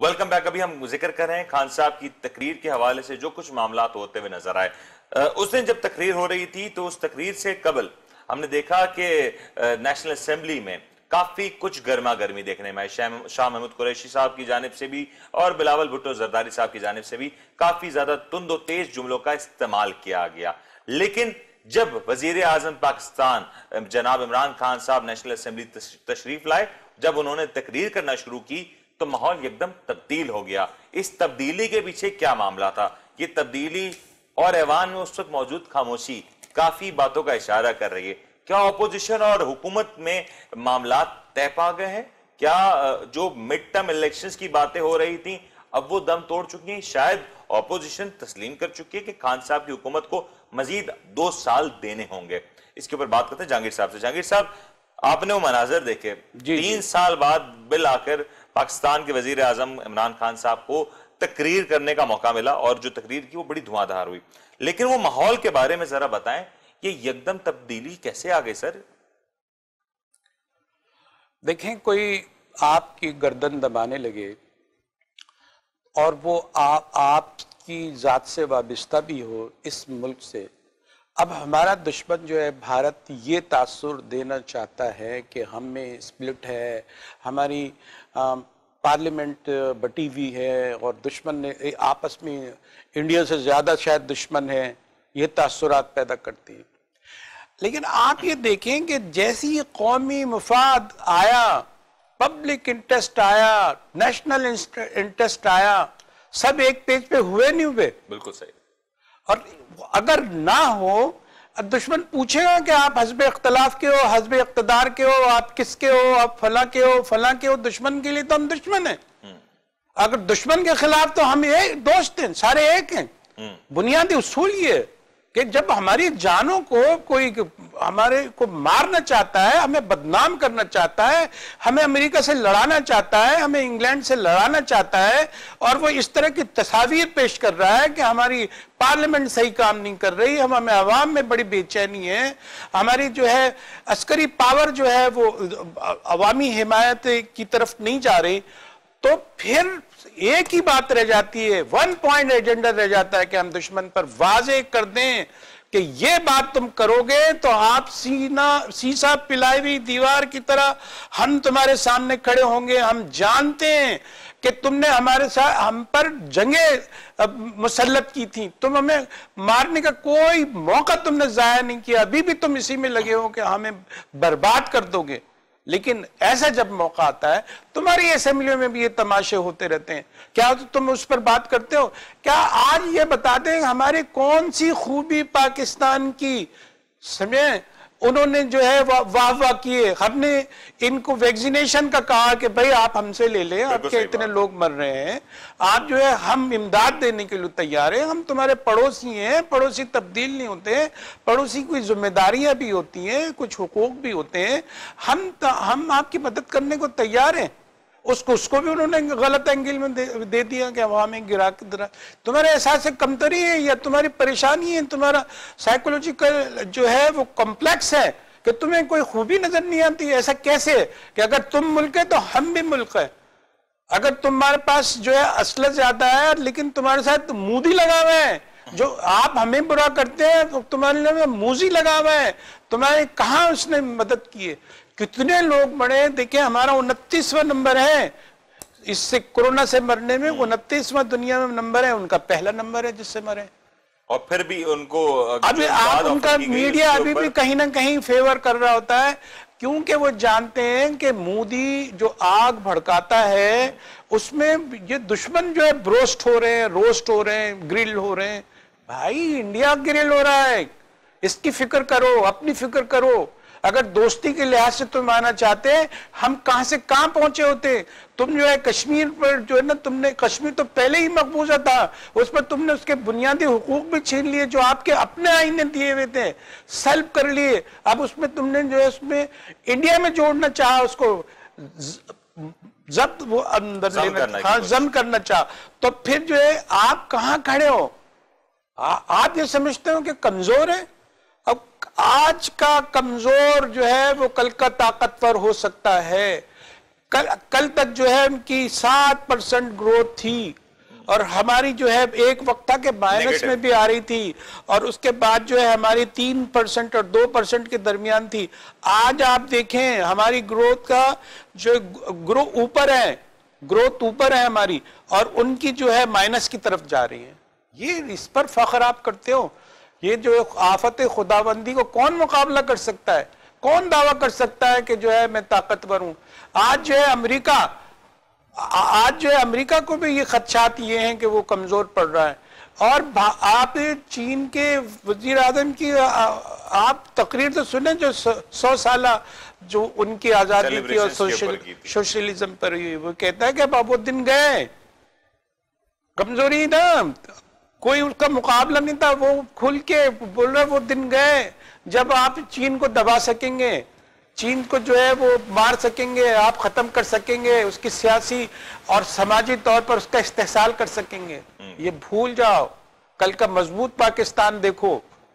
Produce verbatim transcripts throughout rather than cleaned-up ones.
Welcome back. ابھی ہم ذکر کر رہے ہیں خان صاحب کی تقریر کے حوالے سے جو کچھ معاملات ہوتے ہوئے نظر آئے. اس دن جب تقریر ہو رہی تھی تو اس تقریر سے قبل ہم نے دیکھا کہ نیشنل اسمبلی میں کافی کچھ گرما گرمی دیکھنے میں شاہ محمود قریشی صاحب کی جانب سے بھی اور بلاول بھٹو زرداری صاحب کی جانب سے بھی کافی زیادہ تند و تیز جملوں کا استعمال کیا گیا. لیکن جب وزیر اعظم پاکستان جناب عمران خان صاحب نیشنل اسمبلی تشریف لائے, جب انہوں نے تقریر کرنا شروع کی تو ماحول یکدم تبدیل ہو گیا. اس تبدیلی کے پیچھے کیا معاملہ تھا؟ یہ تبدیلی اور ایوان میں اس وقت موجود خاموشی کافی باتوں کا اشارہ کر رہی ہے. کیا اپوزیشن اور حکومت میں معاملات طے پا گئے ہیں؟ کیا جو مڈ ٹرم الیکشنز کی باتیں ہو رہی تھیں اب وہ دم توڑ چکی ہیں؟ شاید اپوزیشن تسلیم کر چکی ہے کہ خان صاحب کی حکومت کو مزید دو سال دینے ہوں گے. اس کے اوپر بات کرتے ہیں جہانگیر صاحب سے. جہانگیر صاحب, آپ نے وہ مناظر دیکھے, تین سال بعد بالآخر پاکستان کے وزیر اعظم عمران خان صاحب کو تقریر کرنے کا موقع ملا اور جو تقریر کی وہ بڑی دھواں دھار ہوئی. لیکن وہ ماحول کے بارے میں ذرا بتائیں, یہ یکدم تبدیلی کیسے آ گئی سر؟ دیکھیں, کوئی آپ کی گردن دبانے لگے اور وہ آپ کی ذات سے وابستہ بھی ہو اس ملک سے. اب ہمارا دشمن جو ہے بھارت یہ تاثر دینا چاہتا ہے کہ ہم میں سپلٹ ہے, ہماری پارلیمنٹ بٹی ہوئی ہے اور دشمن نے آپس میں انڈیا سے زیادہ شاید دشمن ہے, یہ تاثرات پیدا کرتی ہیں. لیکن آپ یہ دیکھیں کہ جیسی قومی مفاد آیا, پبلک انٹرسٹ آیا, نیشنل انٹرسٹ آیا, سب ایک پیج پہ ہوئے نہیں ہوئے؟ بالکل صحیح. اور اگر نہ ہو, دشمن پوچھے گا کہ آپ حزب اختلاف کے ہو, حزب اقتدار کے ہو, آپ کس کے ہو, آپ فلاں کے ہو, فلاں کے ہو. دشمن کے لیے تو ہم دشمن ہیں. اگر دشمن کے خلاف تو ہم دوست ہیں, سارے ایک ہیں. بنیادی اصول یہ کہ جب ہماری جانوں کو کوئی ہمارے کو مارنا چاہتا ہے, ہمیں بدنام کرنا چاہتا ہے, ہمیں امریکہ سے لڑانا چاہتا ہے, ہمیں انگلینڈ سے لڑانا چاہتا ہے, اور وہ اس طرح کی تصاویر پیش کر رہا ہے کہ ہماری پارلیمنٹ صحیح کام نہیں کر رہی, ہم ہمیں عوام میں بڑی بے چینی ہے, ہماری جو ہے عسکری پاور جو ہے وہ عوامی حمایت کی طرف نہیں جا رہی, تو پھر ایک ہی بات رہ جاتی ہے, ون پوائنٹ ایجنڈا رہ جاتا ہے کہ ہم دشمن پر واضح کر دیں کہ یہ بات تم کرو گے تو آپ سینہ سیسا پلائی ہوئی دیوار کی طرح ہم تمہارے سامنے کھڑے ہوں گے. ہم جانتے ہیں کہ تم نے ہمارے ساتھ ہم پر جنگیں مسلط کی تھیں, تم ہمیں مارنے کا کوئی موقع تم نے ضائع نہیں کیا, ابھی بھی تم اسی میں لگے ہو کہ ہمیں برباد کر دو گے. لیکن ایسا جب موقع آتا ہے, تمہاری اسمبلیوں میں بھی یہ تماشے ہوتے رہتے ہیں, کیا تم اس پر بات کرتے ہو؟ کیا آج یہ بتا دیں ہماری کون سی خوبی پاکستان کی سمجھیں انہوں نے جو ہے واہ واہ کیے. ہم نے ان کو ویکسینیشن کا کہا کہ بھئی آپ ہم سے لے لیں, آپ کے اتنے لوگ مر رہے ہیں, آپ جو ہے ہم امداد دینے کے لیے تیار ہیں, ہم تمہارے پڑوسی ہیں, پڑوسی تبدیل نہیں ہوتے ہیں, پڑوسی کوئی ذمہ داریاں بھی ہوتی ہیں, کچھ حقوق بھی ہوتے ہیں, ہم ہم آپ کی مدد کرنے کو تیار ہیں. اس کو اس کو بھی انہوں نے غلط اینگل میں دے دیا کہ عوام گرا کے درا. تمہارے احساس کمتری ہے یا تمہاری پریشانی ہے, تمہارا سائیکولوجیکل جو ہے وہ کمپلیکس ہے کہ تمہیں کوئی خوبی نظر نہیں آتی؟ ایسا کیسے کہ اگر تم ملک ہے تو ہم بھی ملک ہے, اگر تمہارے پاس جو ہے اسلحہ زیادہ ہے لیکن تمہارے ساتھ مودی لگا ہوا ہے, جو آپ ہمیں برا کرتے ہیں تو تمہارے لیے موزی لگا ہوا ہے, تمہارے کہاں اس نے مدد کی ہے؟ کتنے لوگ مرے؟ دیکھیں ہمارا انتیسواں نمبر ہے اس سے کرونا سے مرنے میں, انتیسواں دنیا میں نمبر ہے, ان کا پہلا نمبر ہے جس سے مرے. اور پھر بھی ان کو ابھی آپ ان کا میڈیا ابھی بھی کہیں نہ کہیں فیور کر رہا ہوتا ہے, کیونکہ وہ جانتے ہیں کہ مودی جو آگ بھڑکاتا ہے اس میں یہ دشمن جو ہے بروسٹ ہو رہے ہیں, روسٹ ہو رہے ہیں, گرل ہو رہے ہیں. بھائی انڈیا گرل ہو رہا ہے, اس کی فکر کرو, اپنی فکر کرو. اگر دوستی کے لحاظ سے تم آنا چاہتے ہیں, ہم کہاں سے کہاں پہنچے ہوتے. تم جو ہے کشمیر پر جو ہے نا, تم نے کشمیر تو پہلے ہی مقبوضہ تھا, اس پر تم نے اس کے بنیادی حقوق بھی چھین لیے جو آپ کے اپنے آئین نے دیے ہوئے تھے, سلب کر لیے. اب اس میں تم نے جو ہے اس میں انڈیا میں جوڑنا چاہا, اس کو ضبط وہ اندر لینا, ضم کرنا چاہا, تو پھر جو ہے آپ کہاں کھڑے ہو؟ آپ یہ سمجھتے ہو کہ کمزور ہے. اب آج کا کمزور جو ہے وہ کل کا طاقتور ہو سکتا ہے. کل کل تک جو ہے ان کی سات پرسنٹ گروتھ تھی اور ہماری جو ہے ایک وقت تھا کہ مائنس میں بھی آ رہی تھی اور اس کے بعد جو ہے ہماری تین پرسنٹ اور دو پرسنٹ کے درمیان تھی. آج آپ دیکھیں ہماری گروتھ کا جو گرو اوپر ہے گروتھ اوپر ہے ہماری اور ان کی جو ہے مائنس کی طرف جا رہی ہے. یہ اس پر فخر آپ کرتے ہو. یہ جو آفت خداوندی کو کون مقابلہ کر سکتا ہے؟ کون دعویٰ کر سکتا ہے کہ جو ہے میں طاقتور ہوں؟ آج جو ہے امریکہ آج جو ہے امریکہ کو بھی یہ خدشات یہ ہیں کہ وہ کمزور پڑ رہا ہے. اور آپ چین کے وزیر اعظم کی آپ تقریر تو سنیں جو سو سالہ جو ان کی آزادی کی اور سوشلزم پر وہ کہتا ہے کہ اب وہ دن گئے. کمزوری نا کوئی اس کا مقابلہ نہیں تھا. وہ کھل کے بول رہے وہ دن گئے جب آپ چین کو دبا سکیں گے, چین کو جو ہے وہ مار سکیں گے, آپ ختم کر سکیں گے, اس کی سیاسی اور سماجی طور پر اس کا استحصال کر سکیں گے. یہ بھول جاؤ. کل کا مضبوط پاکستان دیکھو.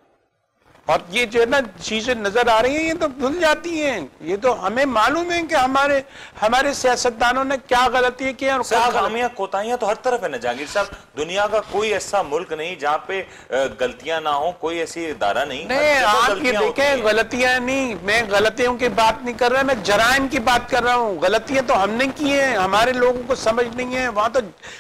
اور یہ جو ہے نا چیزیں نظر آ رہی ہیں یہ تو بھول جاتی ہیں. یہ تو ہمیں معلوم ہے کہ ہمارے ہمارے سیاستدانوں نے کیا غلطی کی ہیں. سر خامیاں کوتاہیاں تو ہر طرف ہے نا جہانگیر صاحب. دنیا کا کوئی ایسا ملک نہیں جہاں پہ غلطیاں نہ ہوں, کوئی ایسی ادارہ نہیں. نہیں آپ یہ دیکھیں غلطیاں نہیں, میں غلطیوں کی بات نہیں کر رہا, میں جرائم کی بات کر رہا ہوں. غلطیاں تو ہم نے کی ہیں, ہمارے لوگوں کو سمجھ نہیں ہے. وہاں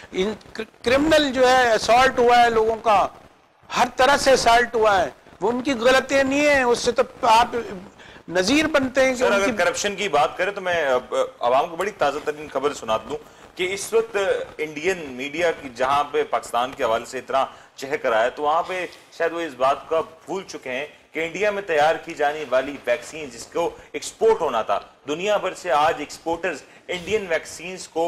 تو کرمنل جو ہے اسالٹ ہوا ہے لوگوں کا, ہر طرح سے اسالٹ ہوا ہے. وہ ان کی غلطیاں نہیں ہیں, اس سے تو آپ نظیر بنتے ہیں. سر اگر کرپشن کی بات کریں تو میں عوام کو بڑی تازہ ترین خبر سنا دوں کہ اس وقت انڈین میڈیا کی جہاں پہ پاکستان کے حوالے سے اتنا چہک رہا ہے تو وہاں پہ شاید وہ اس بات کا بھول چکے ہیں کہ انڈیا میں تیار کی جانے والی ویکسین جس کو ایکسپورٹ ہونا تھا, دنیا بھر سے آج ایکسپورٹرز انڈین ویکسینز کو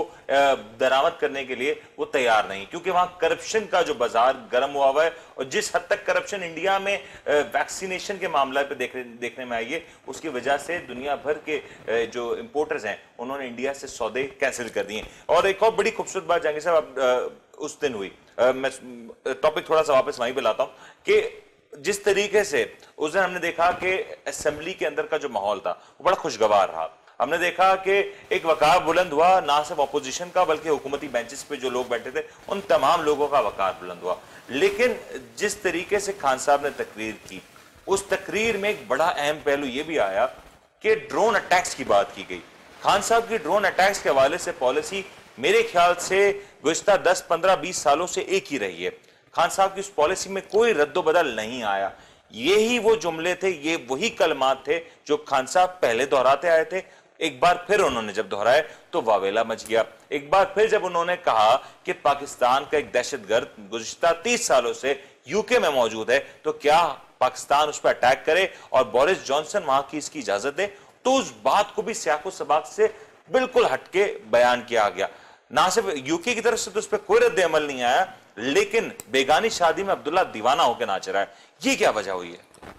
درآمد کرنے کے لیے وہ تیار نہیں, کیونکہ وہاں کرپشن کا جو بازار گرم ہوا ہوا ہے. اور جس حد تک کرپشن انڈیا میں ویکسینیشن کے معاملہ پہ دیکھنے میں آئی ہے اس کی وجہ سے دنیا بھر کے جو امپورٹرز ہیں انہوں نے انڈیا سے سودے کینسل کر دیے. اور ایک اور بڑی خوبصورت بات جہانگیر صاحب اس دن ہوئی, میں ٹاپک تھوڑا سا واپس وہیں پہ لاتا ہوں کہ جس طریقے سے اس دن ہم نے دیکھا کہ اسمبلی کے اندر کا جو ماحول تھا وہ بڑا خوشگوار رہا. ہم نے دیکھا کہ ایک وقار بلند ہوا نہ صرف اپوزیشن کا بلکہ حکومتی بینچز پہ جو لوگ بیٹھے تھے ان تمام لوگوں کا وقار بلند ہوا. لیکن جس طریقے سے خان صاحب نے تقریر کی اس تقریر میں ایک بڑا اہم پہلو یہ بھی آیا کہ ڈرون اٹیکس کی بات کی گئی. خان صاحب کی ڈرون اٹیکس کے حوالے سے پالیسی میرے خیال سے گزشتہ دس پندرہ بیس سالوں سے ایک ہی رہی ہے. خان صاحب کی اس پالیسی میں کوئی رد و بدل نہیں آیا. یہی وہ جملے تھے, یہ وہی کلمات تھے جو خان صاحب پہلے دہراتے آئے تھے. ایک بار پھر انہوں نے جب دہرائے تو واویلا مچ گیا. ایک بار پھر جب انہوں نے کہا کہ پاکستان کا ایک دہشت گرد گزشتہ تیس سالوں سے یو کے میں موجود ہے تو کیا پاکستان اس پر اٹیک کرے اور بورس جانسن وہاں کی اس کی اجازت دے, تو اس بات کو بھی سیاق و سباق سے بالکل ہٹ کے بیان کیا گیا. نہ صرف یو کے کی طرف سے تو اس پہ کوئی رد عمل نہیں آیا لیکن بیگانی شادی میں عبداللہ دیوانہ ہو کے ناچ رہا ہے. یہ کیا وجہ ہوئی ہے؟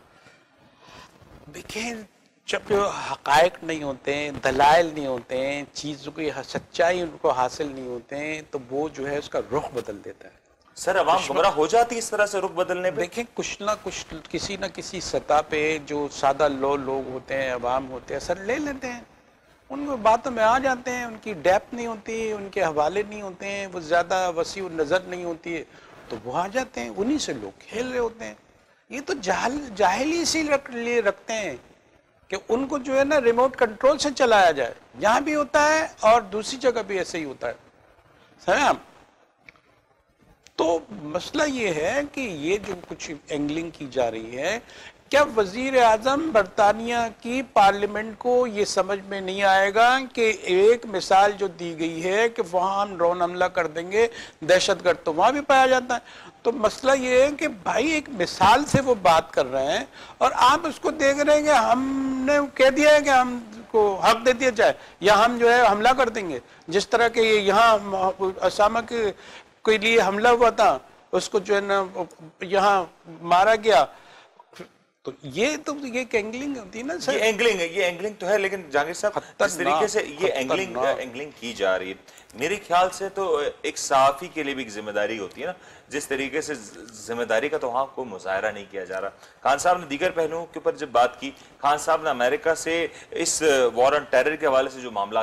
دیکھیں جب حقائق نہیں ہوتے ہیں, دلائل نہیں ہوتے ہیں, چیزوں کی سچائی ان کو حاصل نہیں ہوتے ہیں تو وہ جو ہے اس کا رخ بدل دیتا ہے. سر عوام گمراہ ہو جاتی ہے اس طرح سے رخ بدلنے پہ. دیکھیں کچھ نہ کچھ کسی نہ کسی سطح پہ جو سادہ لو لوگ ہوتے ہیں, عوام ہوتے ہیں, اثر لے لیتے ہیں, ان کو باتوں میں آ جاتے ہیں, ان کی ڈیپتھ نہیں ہوتی, ان کے حوالے نہیں ہوتے ہیں, وہ زیادہ وسیع نظر نہیں ہوتی ہے تو وہ آ جاتے ہیں, انہی سے لوگ کھیل رہے ہوتے ہیں. یہ تو جاہل جاہلی اسی لیے رکھتے ہیں کہ ان کو جو ہے نا ریموٹ کنٹرول سے چلایا جائے. یہاں بھی ہوتا ہے اور دوسری جگہ بھی ایسے ہی ہوتا ہے. سمجھیں. تو مسئلہ یہ ہے کہ یہ جو کچھ اینگلنگ کی جا رہی ہے, کیا وزیر اعظم برطانیہ کی پارلیمنٹ کو یہ سمجھ میں نہیں آئے گا کہ ایک مثال جو دی گئی ہے کہ وہاں ہم ڈرون حملہ کر دیں گے, دہشت گرد تو وہاں بھی پایا جاتا ہے. تو مسئلہ یہ ہے کہ بھائی ایک مثال سے وہ بات کر رہے ہیں اور آپ اس کو دیکھ رہے ہیں کہ ہم نے کہہ دیا ہے کہ ہم کو حق دے دیا جائے یا ہم جو ہے حملہ کر دیں گے. جس طرح کہ یہاں اسامہ کے لیے حملہ ہوا تھا, اس کو جو ہے نا یہاں مارا گیا. تو یہ تو یہ اینگلنگ ہوتی ہے نا سر. یہ اینگلنگ ہے, یہ اینگلنگ تو ہے, لیکن جہانگیر صاحب جس طریقے سے یہ اینگلنگ اینگلنگ کی جا رہی ہے میرے خیال سے تو ایک صحافی کے لیے بھی ایک ذمہ داری ہوتی ہے نا. جس طریقے سے ذمہ داری کا تو وہاں کوئی مظاہرہ نہیں کیا جا رہا. خان صاحب نے دیگر پہلوؤں کے اوپر جب بات کی, خان صاحب نے امریکہ سے اس وار آن ٹیرر کے حوالے سے جو معاملہ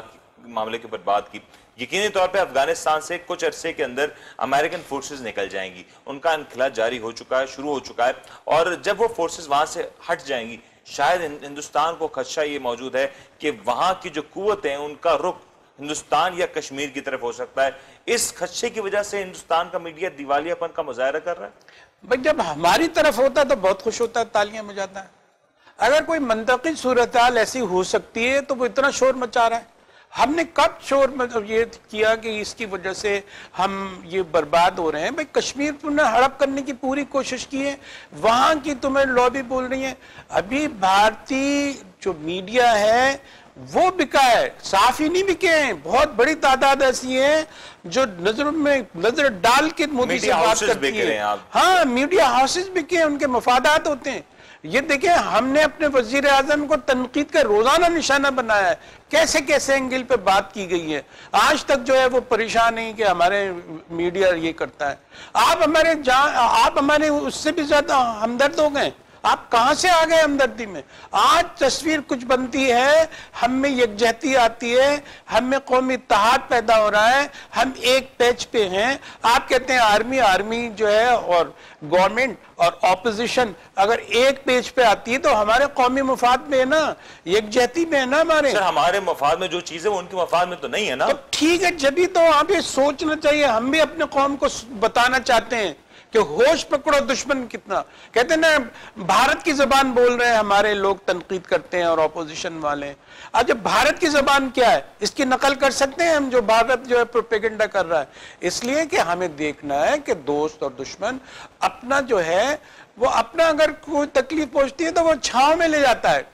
معاملے کے اوپر بات کی. یقینی طور پہ افغانستان سے کچھ عرصے کے اندر امریکن فورسز نکل جائیں گی. ان کا انخلا جاری ہو چکا ہے, شروع ہو چکا ہے, اور جب وہ فورسز وہاں سے ہٹ جائیں گی شاید ہندوستان کو خدشہ یہ موجود ہے کہ وہاں کی جو قوت ہیں ان کا رخ ہندوستان یا کشمیر کی طرف ہو سکتا ہے. اس خدشے کی وجہ سے ہندوستان کا میڈیا دیوالیہ پن کا مظاہرہ کر رہا ہے. بھائی جب ہماری طرف ہوتا ہے تو بہت خوش ہوتا ہے, تالیاں بجاتا ہے. اگر کوئی منطقی صورتحال ایسی ہو سکتی ہے تو وہ اتنا شور مچا رہا ہے. ہم نے کب شور مطلب یہ کیا کہ اس کی وجہ سے ہم یہ برباد ہو رہے ہیں؟ بھائی کشمیر تم نے ہڑپ کرنے کی پوری کوشش کی ہے, وہاں کی تمہیں لابی بول رہی ہے. ابھی بھارتی جو میڈیا ہے وہ بکا ہے, صاف ہی نہیں بکے ہیں. بہت بڑی تعداد ایسی ہے جو نظر میں نظر ڈال کے مودی سے بات کرتی ہے. ہاں میڈیا ہاؤسز بکے ہیں, ان کے مفادات ہوتے ہیں. یہ دیکھیں ہم نے اپنے وزیر اعظم کو تنقید کا روزانہ نشانہ بنایا ہے, کیسے کیسے انگل پہ بات کی گئی ہے. آج تک جو ہے وہ پریشان نہیں کہ ہمارے میڈیا یہ کرتا ہے. آپ ہمارے آپ ہمارے اس سے بھی زیادہ ہمدرد ہو گئے. آپ کہاں سے آ گئے ہمدردی میں؟ آج تصویر کچھ بنتی ہے, ہم میں یکجہتی آتی ہے, ہم میں قومی اتحاد پیدا ہو رہا ہے, ہم ایک پیج پہ ہیں. آپ کہتے ہیں آرمی آرمی جو ہے اور گورنمنٹ اور اپوزیشن اگر ایک پیج پہ آتی ہے تو ہمارے قومی مفاد میں ہے نا, یکجہتی میں ہے نا ہمارے. سر ہمارے مفاد میں جو چیزیں وہ ان کے مفاد میں تو نہیں ہے نا. ٹھیک ہے, جبھی تو آپ یہ سوچنا چاہیے. ہم بھی اپنے قوم کو بتانا چاہتے ہیں کہ ہوش پکڑو دشمن کتنا. کہتے ہیں نا بھارت کی زبان بول رہے ہیں ہمارے لوگ, تنقید کرتے ہیں اور اپوزیشن والے. آج جب بھارت کی زبان کیا ہے اس کی نقل کر سکتے ہیں ہم, جو بھارت جو ہے پروپیگنڈا کر رہا ہے. اس لیے کہ ہمیں دیکھنا ہے کہ دوست اور دشمن اپنا جو ہے وہ اپنا اگر کوئی تکلیف پہنچتی ہے تو وہ چھاؤں میں لے جاتا ہے,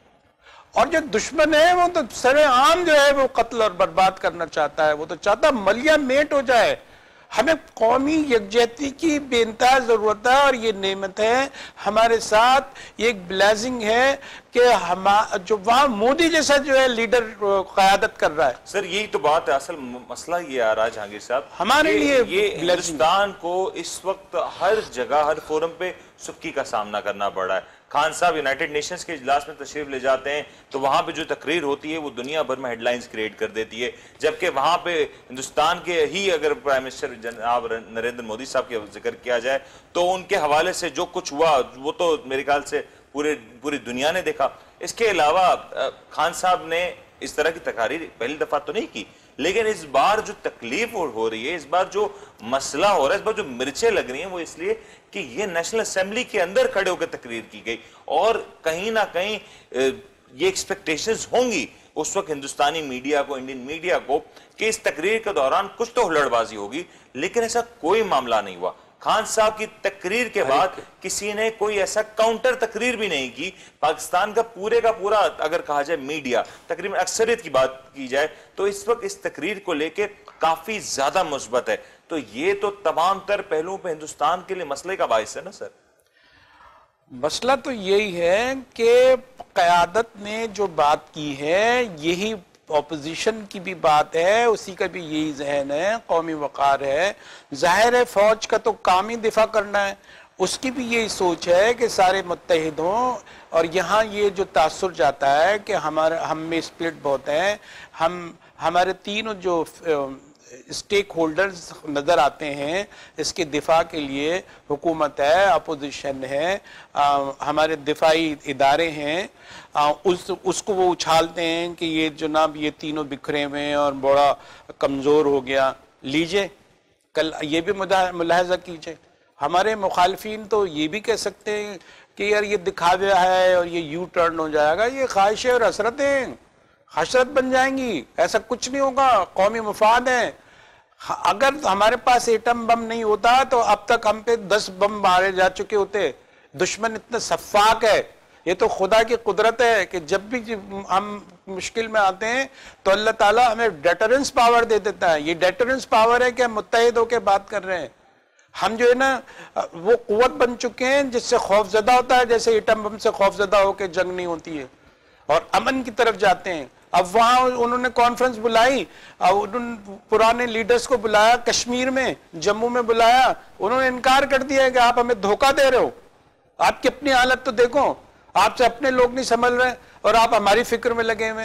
اور جو دشمن ہے وہ تو سر عام جو ہے وہ قتل اور برباد کرنا چاہتا ہے. وہ تو چاہتا ملیا میٹ ہو جائے. ہمیں قومی یکجہتی کی بے انتہا ضرورت ہے, اور یہ نعمت ہے ہمارے ساتھ. یہ ایک بلیسنگ ہے کہ ہم جو وہاں مودی جیسا جو ہے لیڈر قیادت کر رہا ہے. سر یہی تو بات ہے, اصل مسئلہ یہ آ رہا ہے جہانگیر صاحب, ہمارے لیے یہ ہندوستان کو اس وقت ہر جگہ ہر فورم پہ سکی کا سامنا کرنا پڑ رہا ہے. خان صاحب یونائٹڈ نیشنز کے اجلاس میں تشریف لے جاتے ہیں تو وہاں پہ جو تقریر ہوتی ہے وہ دنیا بھر میں ہیڈ لائنز کریٹ کر دیتی ہے, جبکہ وہاں پہ ہندوستان کے ہی اگر پرائم منسٹر جناب نریندر مودی صاحب کا ذکر کیا جائے تو ان کے حوالے سے جو کچھ ہوا وہ تو میرے خیال سے پورے پوری دنیا نے دیکھا. اس کے علاوہ خان صاحب نے اس طرح کی تقاریر پہلی دفعہ تو نہیں کی, لیکن اس بار جو تکلیف ہو رہی ہے, اس بار جو مسئلہ ہو رہا ہے, اس بار جو مرچیں لگ رہی ہیں وہ اس لیے کہ یہ نیشنل اسمبلی کے اندر کھڑے ہو کے تقریر کی گئی, اور کہیں نہ کہیں یہ ایکسپیکٹیشنز ہوں گی اس وقت ہندوستانی میڈیا کو, انڈین میڈیا کو, کہ اس تقریر کے دوران کچھ تو ہلڑ بازی ہوگی, لیکن ایسا کوئی معاملہ نہیں ہوا. خان صاحب کی تقریر کے بعد کسی نے کوئی ایسا کاؤنٹر تقریر بھی نہیں کی. پاکستان کا پورے کا پورا اگر کہا جائے میڈیا تقریباً اکثریت کی بات کی جائے تو اس وقت اس تقریر کو لے کے کافی زیادہ مثبت ہے. تو یہ تو تمام تر پہلوؤں پہ ہندوستان کے لیے مسئلے کا باعث ہے نا سر. مسئلہ تو یہی ہے کہ قیادت نے جو بات کی ہے یہی اپوزیشن کی بھی بات ہے, اسی کا بھی یہی ذہن ہے, قومی وقار ہے. ظاہر ہے فوج کا تو کام ہی دفاع کرنا ہے, اس کی بھی یہی سوچ ہے کہ سارے متحد ہوں. اور یہاں یہ جو تاثر جاتا ہے کہ ہمارے ہم میں سپلٹ بہت ہے, ہم ہمارے تینوں جو اسٹیک ہولڈرز نظر آتے ہیں اس کے دفاع کے لیے, حکومت ہے, اپوزیشن ہے, ہمارے دفاعی ادارے ہیں, اس اس کو وہ اچھالتے ہیں کہ یہ جناب یہ تینوں بکھرے ہوئے ہیں اور بڑا کمزور ہو گیا. لیجئے کل یہ بھی ملاحظہ کیجئے, ہمارے مخالفین تو یہ بھی کہہ سکتے ہیں کہ یار یہ دکھاوا ہے اور یہ یو ٹرن ہو جائے گا, یہ خواہشیں اور حسرتیں حسرت بن جائیں گی. ایسا کچھ نہیں ہوگا, قومی مفاد ہے. اگر ہمارے پاس ایٹم بم نہیں ہوتا تو اب تک ہم پہ دس بم مارے جا چکے ہوتے. دشمن اتنا سفاک ہے, یہ تو خدا کی قدرت ہے کہ جب بھی ہم مشکل میں آتے ہیں تو اللہ تعالیٰ ہمیں ڈیٹرنس پاور دے دیتا ہے. یہ ڈیٹرنس پاور ہے کہ ہم متحد ہو کے بات کر رہے ہیں. ہم جو ہے نا وہ قوت بن چکے ہیں جس سے خوف زدہ ہوتا ہے, جیسے ایٹم بم سے خوف زدہ ہو کے جنگ نہیں ہوتی ہے, اور امن کی طرف جاتے ہیں. اب وہاں انہوں نے کانفرنس بلائی, انہوں نے پرانے لیڈرز کو بلایا کشمیر میں, جموں میں بلایا, انہوں نے انکار کر دیا کہ آپ ہمیں دھوکہ دے رہے ہو, آپ کی اپنی حالت تو دیکھو, آپ سے اپنے لوگ نہیں سنبھل رہے اور آپ ہماری فکر میں لگے ہوئے.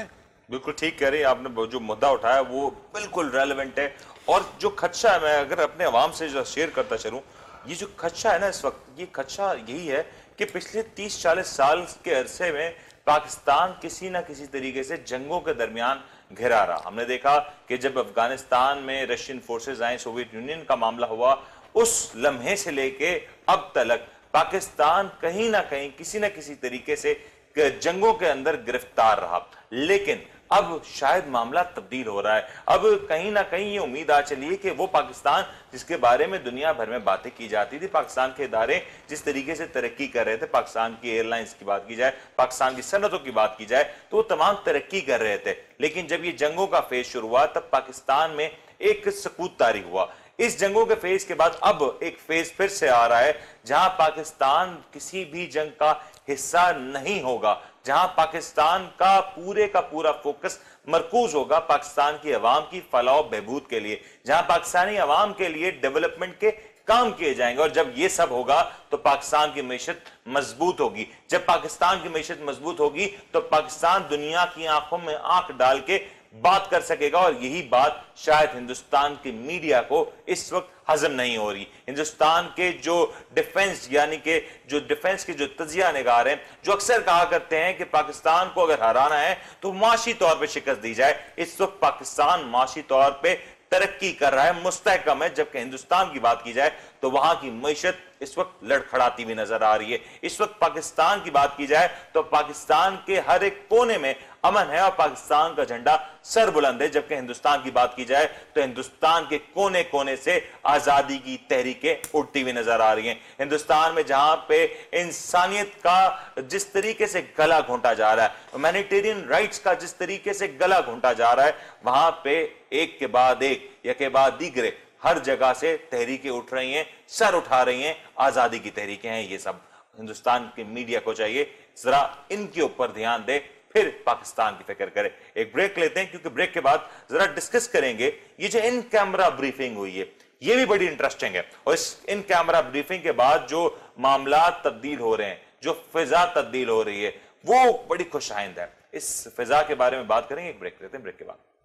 بالکل ٹھیک کہہ رہی ہیں آپ نے، جو مدعا اٹھایا وہ بالکل ریلیونٹ ہے، اور جو خدشہ ہے میں اگر اپنے عوام سے جو شیئر کرتا چلوں، یہ جو خدشہ ہے نا اس وقت، یہ خدشہ یہی ہے کہ پچھلے تیس چالیس سال کے عرصے میں پاکستان کسی نہ کسی طریقے سے جنگوں کے درمیان گھرا رہا. ہم نے دیکھا کہ جب افغانستان میں رشین فورسز آئیں، سوویت یونین کا معاملہ ہوا، اس لمحے سے لے کے اب تلک پاکستان کہیں نہ کہیں کسی نہ کسی طریقے سے جنگوں کے اندر گرفتار رہا. لیکن اب شاید معاملہ تبدیل ہو رہا ہے. اب کہیں نہ کہیں یہ امید آ چلی ہے کہ وہ پاکستان جس کے بارے میں دنیا بھر میں باتیں کی جاتی تھی، پاکستان کے ادارے جس طریقے سے ترقی کر رہے تھے، پاکستان کی ایئر لائنز کی بات کی جائے، پاکستان کی صنعتوں کی بات کی جائے، تو وہ تمام ترقی کر رہے تھے. لیکن جب یہ جنگوں کا فیز شروع ہوا تب پاکستان میں ایک سکوت طاری ہوا. اس جنگوں کے فیز کے بعد اب ایک فیز پھر سے آ رہا ہے جہاں پاکستان کسی بھی جنگ کا حصہ نہیں ہوگا، جہاں پاکستان کا پورے کا پورا فوکس مرکوز ہوگا پاکستان کی عوام کی فلاح و بہبود کے لیے، جہاں پاکستانی عوام کے لیے ڈیولپمنٹ کے کام کیے جائیں گے. اور جب یہ سب ہوگا تو پاکستان کی معیشت مضبوط ہوگی. جب پاکستان کی معیشت مضبوط ہوگی تو پاکستان دنیا کی آنکھوں میں آنکھ ڈال کے بات کر سکے گا. اور یہی بات شاید ہندوستان کی میڈیا کو اس وقت ہضم نہیں ہو رہی. ہندوستان کے جو ڈیفنس یعنی کہ جو ڈیفنس کے جو تجزیہ نگار ہیں، جو اکثر کہا کرتے ہیں کہ پاکستان کو اگر ہرانا ہے تو معاشی طور پہ شکست دی جائے، اس وقت پاکستان معاشی طور پہ ترقی کر رہا ہے، مستحکم ہے. جبکہ ہندوستان کی بات کی جائے تو وہاں کی معیشت اس وقت لڑکھڑاتی بھی نظر آ رہی ہے. اس وقت پاکستان کی بات کی جائے تو پاکستان کے ہر ایک کونے میں امن ہے اور پاکستان کا جھنڈا سر بلند ہے. جبکہ ہندوستان کی بات کی جائے تو ہندوستان کے کونے کونے سے آزادی کی تحریکیں اٹھتی ہوئی نظر آ رہی ہیں. ہندوستان میں جہاں پہ انسانیت کا جس طریقے سے گلا گھونٹا جا رہا ہے، ہیومینیٹیرین رائٹس کا جس طریقے سے گلا گھونٹا جا رہا ہے، وہاں پہ ایک کے بعد ایک یا کے بعد دیگرے ہر جگہ سے تحریکیں اٹھ رہی ہیں، سر اٹھا رہی ہیں. آزادی کی تحریکیں ہیں. یہ سب ہندوستان کے میڈیا کو چاہیے ذرا ان کے اوپر دھیان دے، پھر پاکستان کی فکر کرے. ایک بریک لیتے ہیں کیونکہ بریک کے بعد ذرا ڈسکس کریں گے یہ جو ان کیمرہ بریفنگ ہوئی ہے، یہ بھی بڑی انٹرسٹنگ ہے. اور اس ان کیمرہ بریفنگ کے بعد جو معاملات تبدیل ہو رہے ہیں، جو فضا تبدیل ہو رہی ہے، وہ بڑی خوش آئند ہے. اس فضا کے بارے میں بات کریں گے. ایک بریک لیتے ہیں، بریک کے بعد